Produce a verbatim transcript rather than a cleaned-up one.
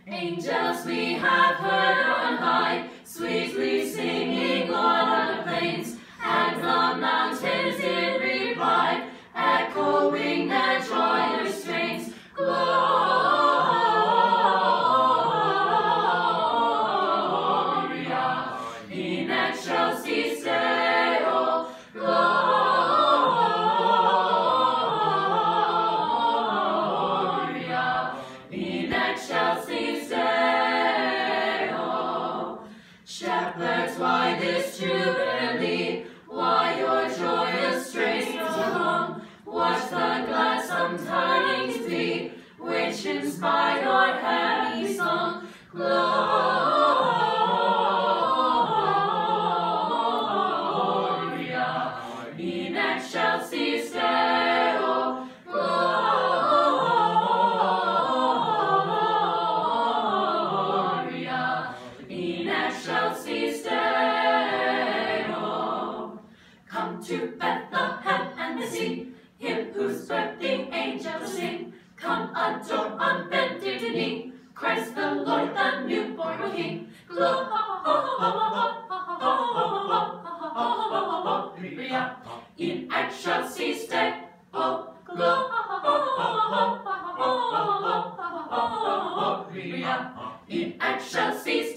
Angels we have heard on high, sweetly singing on the plains, and the mountains in reply, echoing their joyous strains. Gloria in excelsis Deo, Gloria in excelsis Deo. Shepherds, why this jubilee? Why your joyous strains along? What the gladsome tidings be, which inspire your heavenly song? Gloria in excelsis Deo, Gloria in excelsis Deo. Come to Bethlehem and sing, him whose birth the angels sing. Come adore on bended knee, Christ the Lord, the newborn King. Gloria in excelsis Deo, Gloria in excelsis